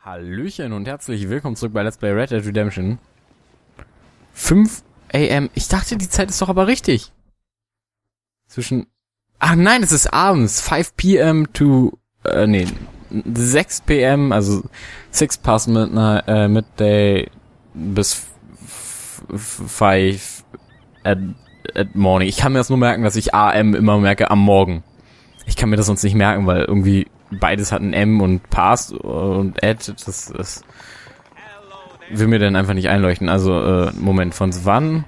Hallöchen und herzlich willkommen zurück bei Let's Play Red Dead Redemption. 5 AM. Ich dachte, die Zeit ist doch aber richtig. Ach nein, es ist abends. 5 PM to... 6 PM, also 6 past midday bis 5 at morning. Ich kann mir das nur merken, dass ich AM immer merke am Morgen. Ich kann mir das sonst nicht merken, weil irgendwie beides hat ein M und past und add. Das will mir dann einfach nicht einleuchten. Also, Moment, von wann?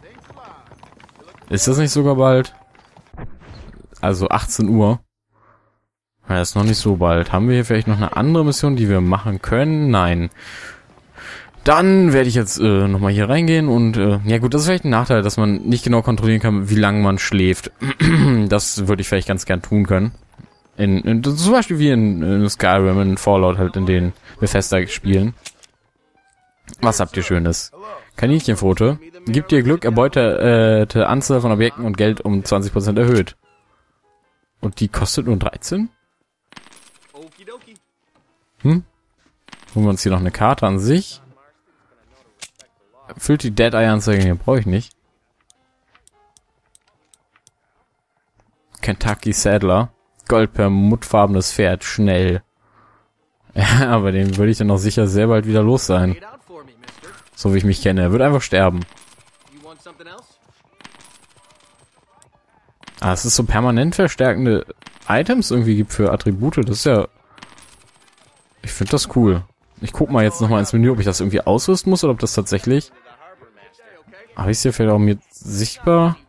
Ist das nicht sogar bald? Also 18 Uhr. Ja, das ist noch nicht so bald. Haben wir hier vielleicht noch eine andere Mission, die wir machen können? Nein. Dann werde ich jetzt nochmal hier reingehen und ja gut, das ist vielleicht ein Nachteil, dass man nicht genau kontrollieren kann, wie lange man schläft. Das würde ich vielleicht ganz gern tun können. Zum Beispiel wie in Skyrim, in Fallout, halt in den Bethesda spielen. Was habt ihr Schönes? Kaninchenpfote. Gibt dir Glück, erbeutete Anzahl von Objekten und Geld um 20% erhöht. Und die kostet nur 13? Holen wir uns hier noch eine Karte an sich. Füllt die Dead Eye Anzeige hier, brauche ich nicht. Kentucky Saddler. Goldperlmuttfarbenes Pferd, schnell. Ja, aber den würde ich dann auch sicher sehr bald wieder los sein. So wie ich mich kenne. Er wird einfach sterben. Ah, es ist so permanent verstärkende Items irgendwie gibt für Attribute. Das ist ja... Ich finde das cool. Ich guck mal jetzt nochmal ins Menü, ob ich das irgendwie ausrüsten muss oder ob das tatsächlich... Habe ich es hier vielleicht auch mir sichtbar?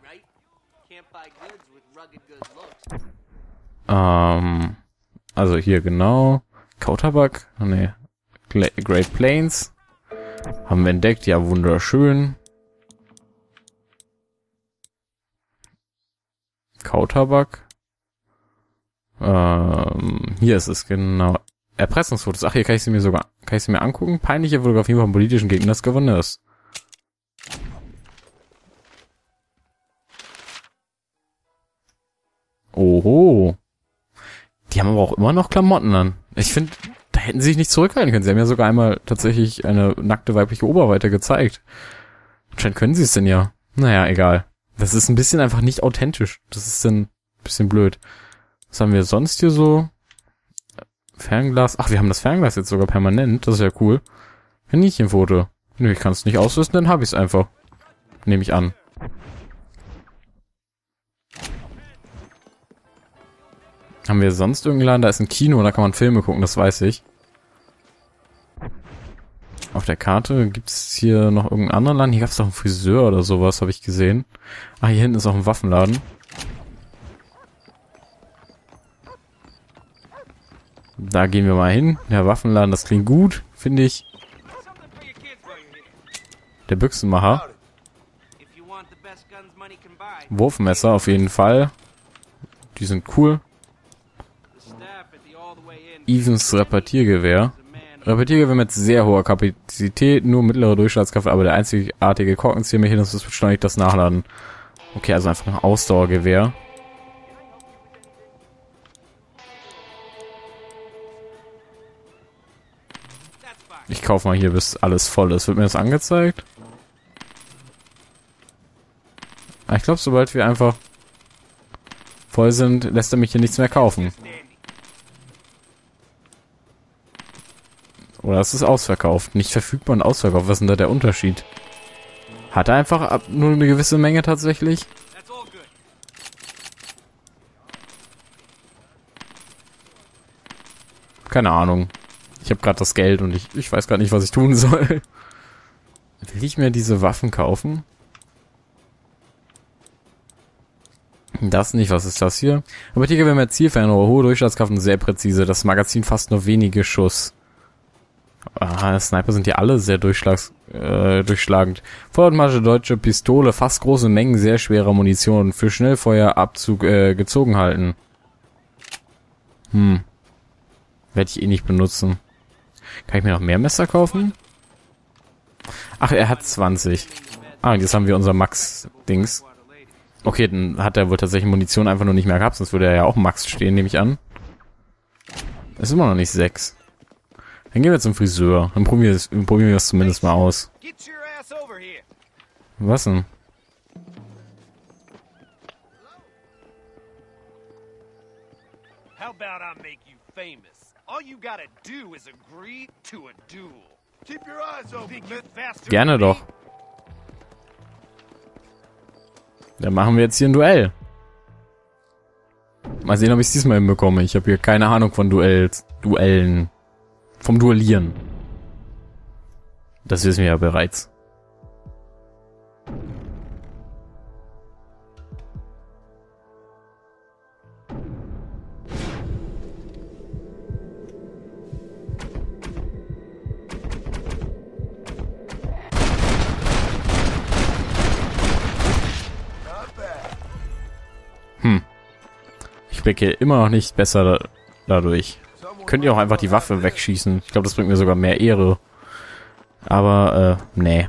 Also hier genau. Kautabak. Ne. Great Plains. Haben wir entdeckt. Ja, wunderschön. Kautabak. Hier ist es genau. Erpressungsfotos. Ach, hier kann ich sie mir angucken. Peinliche Fotografie von politischen Gegnern des Gouverneurs. Oho. Die haben aber auch immer noch Klamotten an. Ich finde, da hätten sie sich nicht zurückhalten können. Sie haben ja sogar einmal tatsächlich eine nackte weibliche Oberweite gezeigt. Anscheinend können sie es denn ja. Naja, egal. Das ist ein bisschen einfach nicht authentisch. Das ist dann ein bisschen blöd. Was haben wir sonst hier so? Fernglas. Ach, wir haben das Fernglas jetzt sogar permanent. Das ist ja cool. Kaninchenfoto. Nö, ich kann es nicht ausrüsten, dann habe ich es einfach. Nehme ich an. Haben wir sonst irgendeinen Laden? Da ist ein Kino, da kann man Filme gucken, das weiß ich. Auf der Karte gibt es hier noch irgendeinen anderen Laden. Hier gab es doch einen Friseur oder sowas, habe ich gesehen. Ah, hier hinten ist auch ein Waffenladen. Da gehen wir mal hin. Der Waffenladen, das klingt gut, finde ich. Der Büchsenmacher. Wurfmesser auf jeden Fall. Die sind cool. Evans Repetiergewehr. Repetiergewehr mit sehr hoher Kapazität, nur mittlere Durchschlagskraft, aber der einzigartige Korkenziehermechanismus beschleunigt das Nachladen. Okay, also einfach ein Ausdauergewehr. Ich kaufe mal hier, bis alles voll ist. Wird mir das angezeigt? Ich glaube, sobald wir einfach voll sind, lässt er mich hier nichts mehr kaufen. Oder es ist ausverkauft. Nicht verfügbar und ausverkauft. Was ist denn da der Unterschied? Hat er einfach nur eine gewisse Menge tatsächlich? Keine Ahnung. Ich habe gerade das Geld und ich weiß gerade nicht, was ich tun soll. Will ich mir diese Waffen kaufen? Das nicht. Was ist das hier? Aber hier werden wir Zielveränderung, hohe Durchschlagskraft und sehr präzise. Das Magazin fast nur wenige Schuss. Sniper sind ja alle sehr durchschlagend. Vordermarsche deutsche Pistole, fast große Mengen sehr schwerer Munition. Für Schnellfeuerabzug gezogen halten. Werde ich eh nicht benutzen. Kann ich mir noch mehr Messer kaufen? Ach, er hat 20. Ah, jetzt haben wir unser Max-Dings. Okay, dann hat er wohl tatsächlich Munition einfach nur nicht mehr gehabt, sonst würde er ja auch Max stehen, nehme ich an. Ist immer noch nicht 6. Dann gehen wir zum Friseur. Dann probieren wir das zumindest mal aus. Was denn? How about I make you famous? All you gotta do is agree to a duel. Keep your eyes open. Gerne doch. Dann machen wir jetzt hier ein Duell. Mal sehen, ob ich es diesmal hinbekomme. Ich habe hier keine Ahnung von Duellen. Vom Duellieren. Das wissen wir ja bereits. Ich blicke immer noch nicht besser dadurch. Könnt ihr auch einfach die Waffe wegschießen. Ich glaube, das bringt mir sogar mehr Ehre. Aber, nee.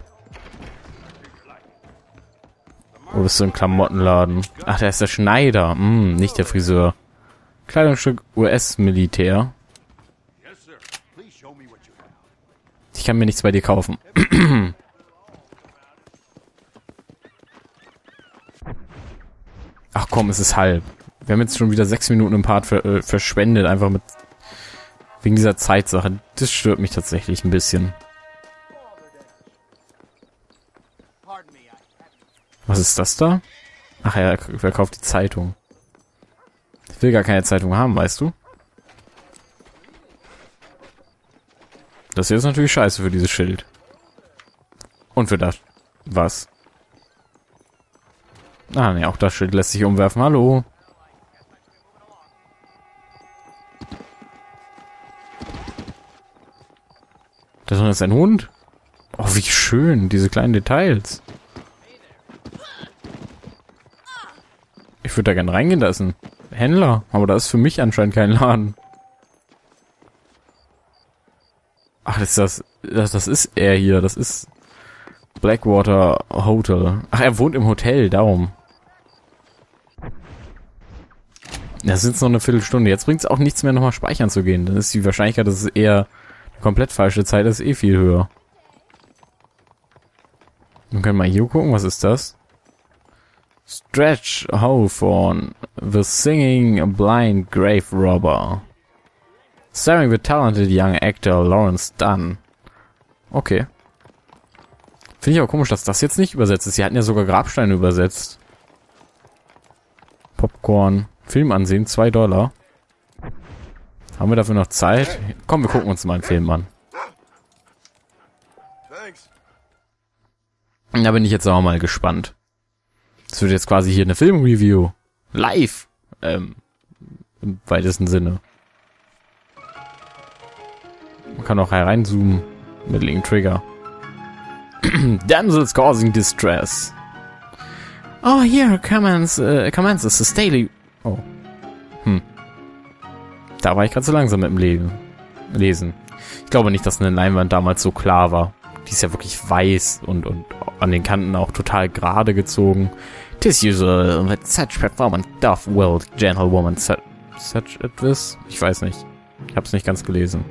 Wo bist du im Klamottenladen? Ach, der ist der Schneider. Nicht der Friseur. Kleidungsstück US-Militär. Ich kann mir nichts bei dir kaufen. Ach komm, es ist halb. Wir haben jetzt schon wieder 6 Minuten im Part verschwendet, einfach mit wegen dieser Zeitsache. Das stört mich tatsächlich ein bisschen. Was ist das da? Ach ja, er verkauft die Zeitung. Ich will gar keine Zeitung haben, weißt du? Das hier ist natürlich scheiße für dieses Schild. Und für das. Was? Ah, ne, auch das Schild lässt sich umwerfen. Hallo. Das ist ein Hund. Oh, wie schön, diese kleinen Details. Ich würde da gerne reingehen, da ist ein Händler. Aber da ist für mich anscheinend kein Laden. Ach, das ist er hier. Das ist Blackwater Hotel. Ach, er wohnt im Hotel, darum. Das ist jetzt noch eine Viertelstunde. Jetzt bringt es auch nichts mehr, nochmal speichern zu gehen. Dann ist die Wahrscheinlichkeit, dass es eher eine komplett falsche Zeit ist, eh viel höher. Wir können mal hier gucken, was ist das? Stretch Hawthorne, The Singing Blind Grave Robber. Starring the talented young actor Lawrence Dunn. Okay. Finde ich aber komisch, dass das jetzt nicht übersetzt ist. Sie hatten ja sogar Grabsteine übersetzt. Popcorn. Film ansehen, $2. Haben wir dafür noch Zeit? Komm, wir gucken uns mal einen Film an. Da bin ich jetzt auch mal gespannt. Das wird jetzt quasi hier eine Filmreview. Live. Im weitesten Sinne. Man kann auch hereinzoomen. Mit linken Trigger. Damsels causing distress. Oh, here commences the daily... Oh. Da war ich gerade so langsam mit dem Lesen. Ich glaube nicht, dass eine Leinwand damals so klar war. Die ist ja wirklich weiß und an den Kanten auch total gerade gezogen. Tis usual that such performance doth well gentlewoman such at this. Ich weiß nicht. Ich hab's nicht ganz gelesen.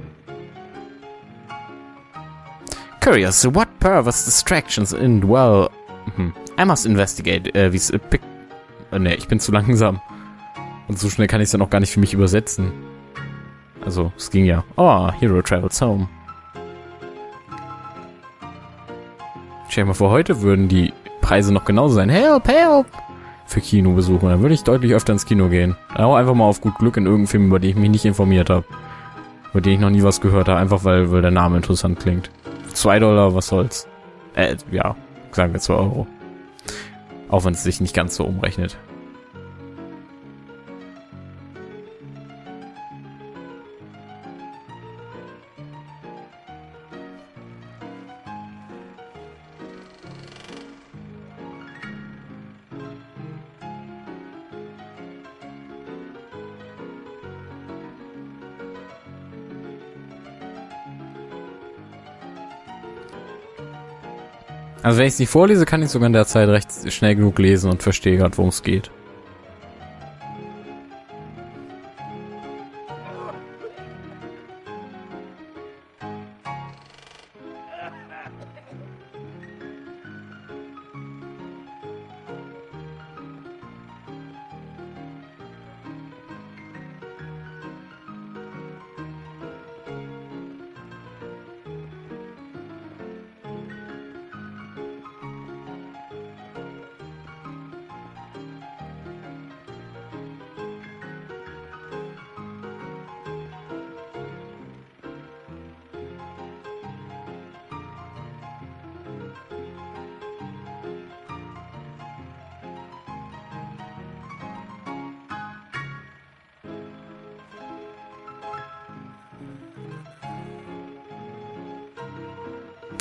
Curious, what perverse distractions in well... I must investigate these ne, ich bin zu langsam. Und so schnell kann ich es dann auch gar nicht für mich übersetzen. Also, es ging ja. Oh, Hero travels home. Stell dir mal vor, heute würden die Preise noch genauso sein. Help, help! Für Kinobesuche. Dann würde ich deutlich öfter ins Kino gehen. Aber einfach mal auf gut Glück in irgendeinen Film, über den ich mich nicht informiert habe. Über den ich noch nie was gehört habe. Einfach weil der Name interessant klingt. $2, was soll's. Ja, sagen wir €2. Auch wenn es sich nicht ganz so umrechnet. Also wenn ich es nicht vorlese, kann ich sogar in der Zeit recht schnell genug lesen und verstehe gerade, worum es geht.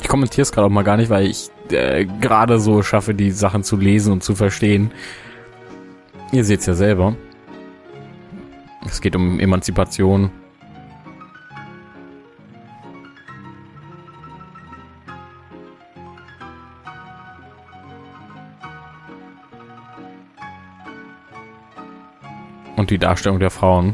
kommentiere es gerade auch mal gar nicht, weil ich gerade so schaffe, die Sachen zu lesen und zu verstehen. Ihr seht es ja selber. Es geht um Emanzipation. Und die Darstellung der Frauen.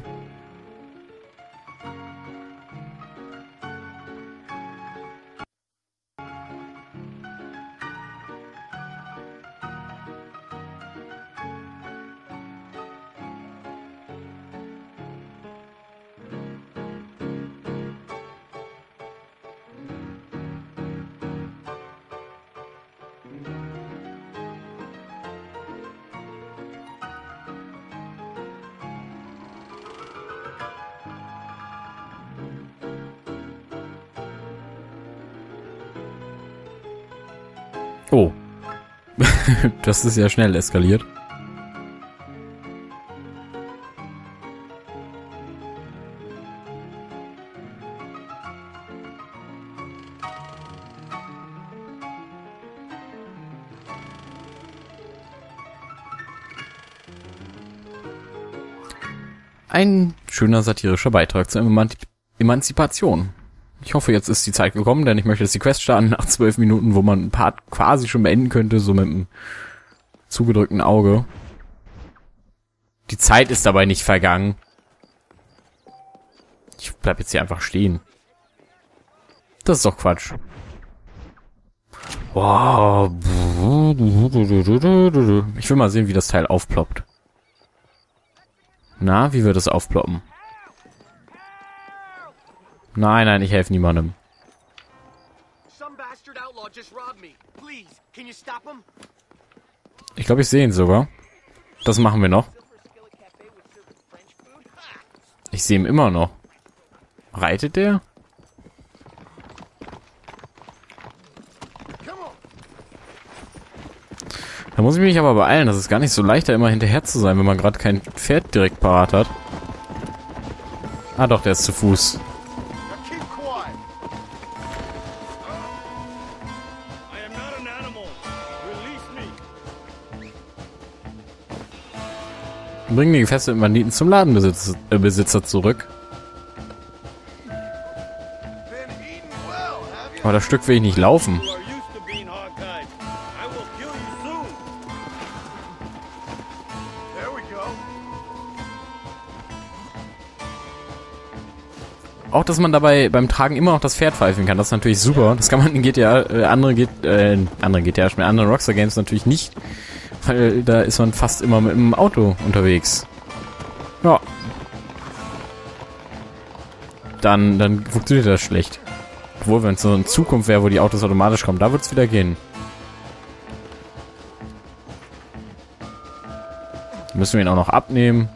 Oh. Das ist ja schnell eskaliert. Ein schöner satirischer Beitrag zur Emanzipation. Ich hoffe, jetzt ist die Zeit gekommen, denn ich möchte jetzt die Quest starten nach 12 Minuten, wo man ein Part quasi schon beenden könnte, so mit einem zugedrückten Auge. Die Zeit ist dabei nicht vergangen. Ich bleib jetzt hier einfach stehen. Das ist doch Quatsch. Wow. Ich will mal sehen, wie das Teil aufploppt. Na, wie wird es aufploppen? Nein, nein, ich helfe niemandem. Ich glaube, ich sehe ihn sogar. Das machen wir noch. Ich sehe ihn immer noch. Reitet der? Da muss ich mich aber beeilen. Das ist gar nicht so leicht, da immer hinterher zu sein, wenn man gerade kein Pferd direkt parat hat. Ah doch, der ist zu Fuß. Bringen die gefesselten Banditen zum Ladenbesitzer zurück. Aber das Stück will ich nicht laufen. Auch, dass man dabei beim Tragen immer noch das Pferd pfeifen kann, das ist natürlich super. Das kann man in GTA, anderen Rockstar Games natürlich nicht. Weil da ist man fast immer mit dem Auto unterwegs. Ja. Dann funktioniert das schlecht. Obwohl, wenn es so in Zukunft wäre, wo die Autos automatisch kommen, da wird es wieder gehen. Müssen wir ihn auch noch abnehmen.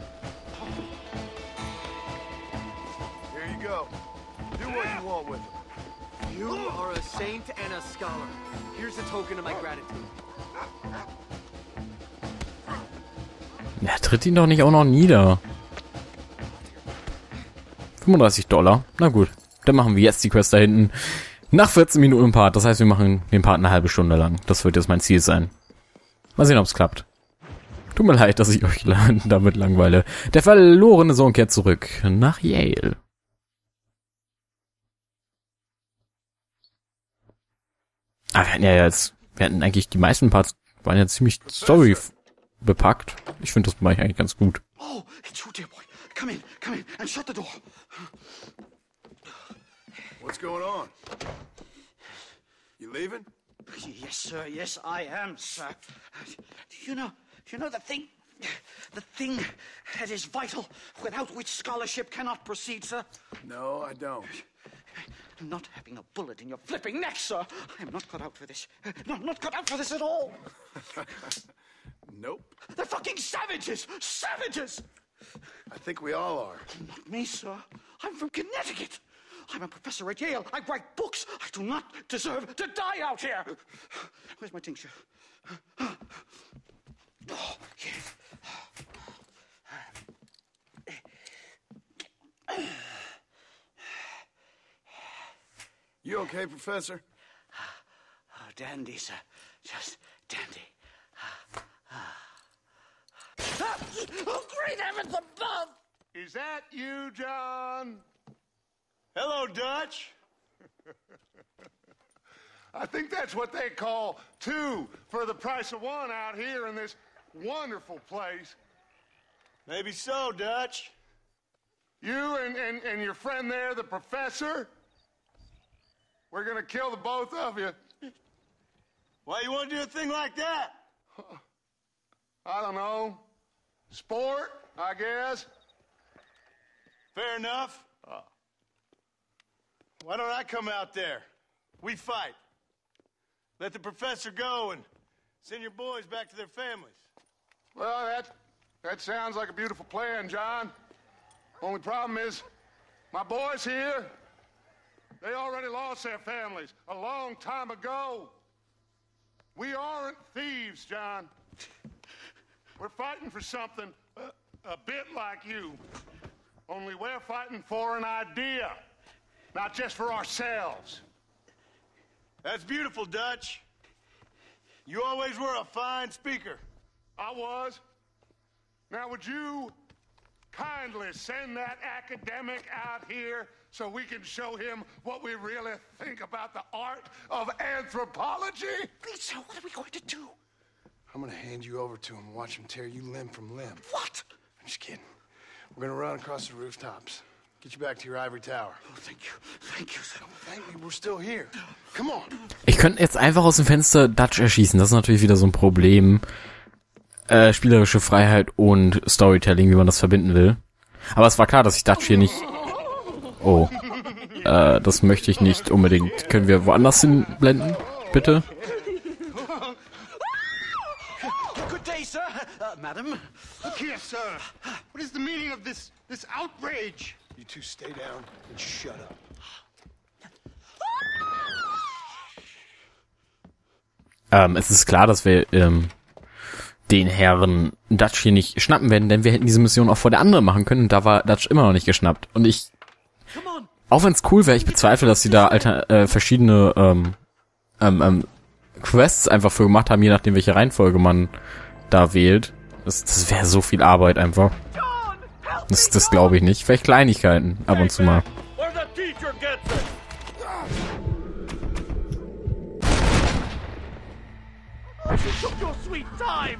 Ja, tritt ihn doch nicht auch noch nieder. $35. Na gut, dann machen wir jetzt die Quest da hinten. Nach 14 Minuten Part. Das heißt, wir machen den Part eine halbe Stunde lang. Das wird jetzt mein Ziel sein. Mal sehen, ob es klappt. Tut mir leid, dass ich euch damit langweile. Der verlorene Sohn kehrt zurück nach Yale. Aber wir hatten eigentlich die meisten Parts waren ja ziemlich Story bepackt. Ich finde, das mache ich eigentlich ganz gut. Oh, it's you, dear boy. Come in and shut the door. What's going on? You leaving? Yes, sir. Yes, I am, sir. You know the thing that is vital, without which scholarship cannot proceed, sir. No, I don't. Not having a bullet in your flipping neck, sir. I am not cut out for this. Not cut out for this at all. Nope. They're fucking savages! Savages! I think we all are. Not me, sir. I'm from Connecticut. I'm a professor at Yale. I write books. I do not deserve to die out here. Where's my tincture? Oh, yeah. You okay, Professor? dandy, sir. Just dandy. Oh, great heavens above! Is that you, John? Hello, Dutch. I think that's what they call two for the price of one out here in this wonderful place. Maybe so, Dutch. You and your friend there, the professor, we're gonna kill the both of you. Why you want to do a thing like that? I don't know. Sport, I guess. Fair enough. Why don't I come out there? We fight. Let the professor go and send your boys back to their families. Well, that sounds like a beautiful plan, John. Only problem is, my boys here, they already lost their families a long time ago. We aren't thieves, John. We're fighting for something a bit like you. Only we're fighting for an idea, not just for ourselves. That's beautiful, Dutch. You always were a fine speaker. I was. Now, would you kindly send that academic out here so we can show him what we really think about the art of anthropology? Please, sir, what are we going to do? I'm gonna hand you over to him and watch him tear you limb from limb. What? I'm just kidding. We're gonna run across the rooftops. Get you back to your ivory tower. Oh, thank you. Thank you, sir. Thank me, we're still here. Come on. Ich könnte jetzt einfach aus dem Fenster Dutch erschießen. Das ist natürlich wieder so ein Problem. Spielerische Freiheit und Storytelling, wie man das verbinden will. Aber es war klar, dass ich Dutch hier nicht... Oh. Das möchte ich nicht unbedingt. Können wir woanders hin blenden? Bitte? Good day, sir. Madam. Look here, sir. What is the meaning of this outrage? You two stay down and shut up. Es ist klar, dass wir den Herren Dutch hier nicht schnappen werden, denn wir hätten diese Mission auch vor der anderen machen können und da war Dutch immer noch nicht geschnappt. Und ich, auch wenn es cool wäre, ich bezweifle, dass sie da verschiedene Quests einfach für gemacht haben, je nachdem, welche Reihenfolge man da wählt. Das wäre so viel Arbeit einfach. Das glaube ich nicht. Vielleicht Kleinigkeiten ab und zu mal. You took your sweet time!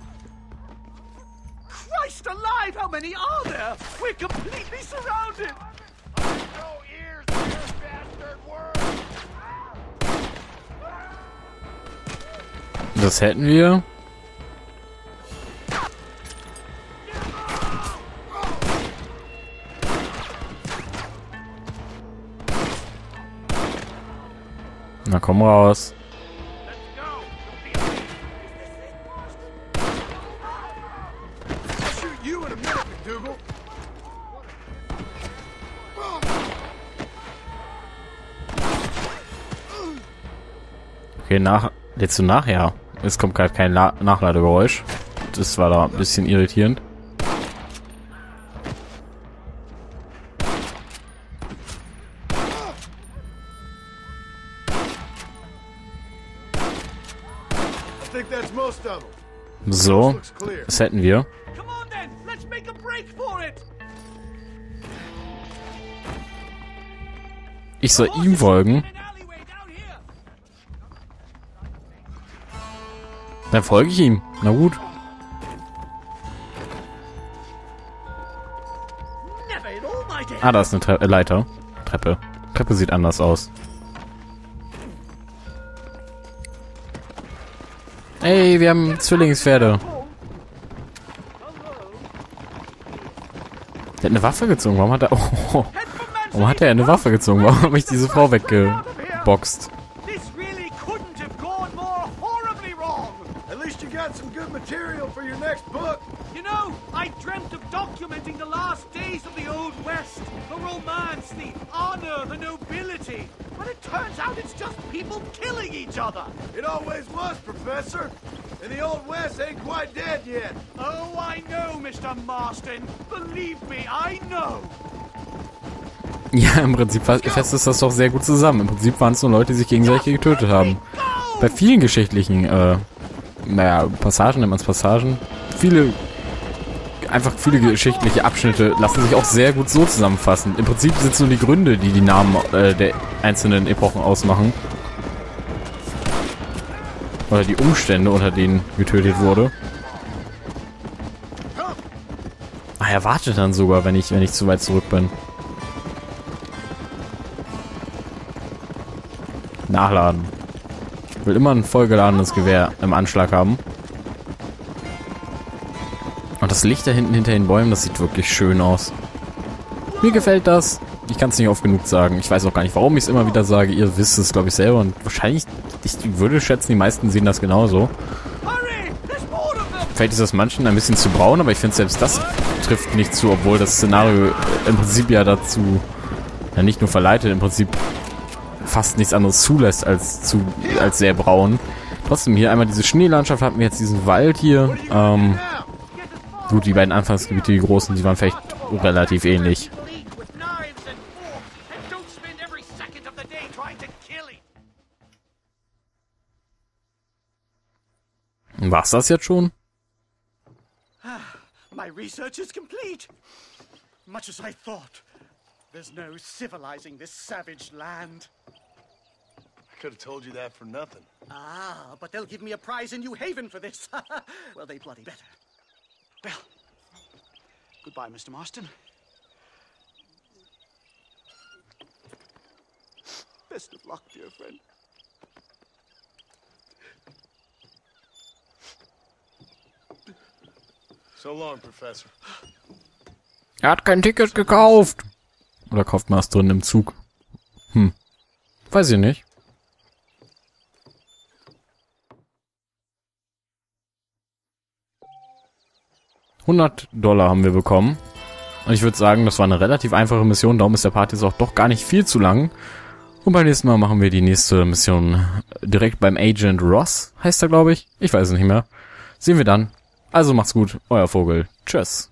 Christ alive, how many are there? We're completely surrounded! No ears to your bastard word! Das hätten wir. Na komm raus. Okay, jetzt so nachher. Es kommt gerade kein Nachladegeräusch. Das war da ein bisschen irritierend. So, das hätten wir. Ich soll ihm folgen. Dann folge ich ihm. Na gut. Ah, da ist eine Leiter. Treppe. Treppe sieht anders aus. Ey, wir haben Zwillingspferde. Der hat eine Waffe gezogen. Warum hat er... Oh, warum hat er eine Waffe gezogen? Warum habe ich diese Frau weggeboxt? Material for your next book. You know, I dreamt of documenting the last days of the Old West. The romance, the honor, the nobility. But it turns out it's just people killing each other. It always was, Professor. And the Old West ain't quite dead yet. Oh, I know, Mr. Marston. Believe me, I know. Ja, im Prinzip fasst es das doch sehr gut zusammen. Im Prinzip waren es nur Leute, die sich gegenseitig getötet haben. bei vielen geschichtlichen, Passagen, nennt man es Passagen, viele geschichtliche Abschnitte lassen sich auch sehr gut so zusammenfassen. Im Prinzip sind es nur die Gründe, die die Namen der einzelnen Epochen ausmachen. Oder die Umstände, unter denen getötet wurde. Ah, er wartet dann sogar, wenn ich zu weit zurück bin. Nachladen. Ich will immer ein vollgeladenes Gewehr im Anschlag haben. Und das Licht da hinten hinter den Bäumen, das sieht wirklich schön aus. Mir gefällt das. Ich kann es nicht oft genug sagen. Ich weiß auch gar nicht, warum ich es immer wieder sage. Ihr wisst es, glaube ich, selber. Und wahrscheinlich, ich würde schätzen, die meisten sehen das genauso. Vielleicht ist das manchen ein bisschen zu braun, aber ich finde, selbst das trifft nicht zu, obwohl das Szenario im Prinzip ja dazu nicht nur verleitet, im Prinzip fast nichts anderes zulässt als sehr braun. Trotzdem hier einmal diese Schneelandschaft, hatten wir jetzt diesen Wald hier. Gut, die beiden Anfangsgebiete, die großen, die waren vielleicht relativ ähnlich. War's das jetzt schon? My research is complete. Much as I thought. There's no civilizing this savage land. I could have told you that for nothing. Ah, but they'll give me a prize in New Haven for this. Well, they bloody better. Well, goodbye, Mr. Marston. Best of luck, dear friend. So long, Professor. Er hat kein Ticket gekauft. Oder kauft man es drin im Zug? Weiß ich nicht. $100 haben wir bekommen. Und ich würde sagen, das war eine relativ einfache Mission. Darum ist der Part jetzt auch doch gar nicht viel zu lang. Und beim nächsten Mal machen wir die nächste Mission direkt beim Agent Ross. Heißt er, glaube ich. Ich weiß es nicht mehr. Sehen wir dann. Also macht's gut. Euer Vogel. Tschüss.